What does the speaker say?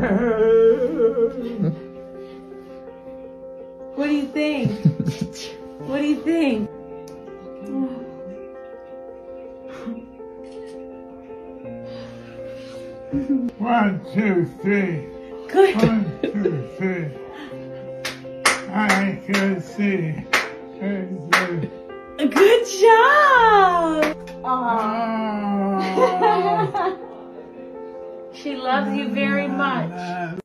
What do you think? What do you think? One, two, three. Good. 1, 2, 3. I can see. Good job. Oh. She loves you very much.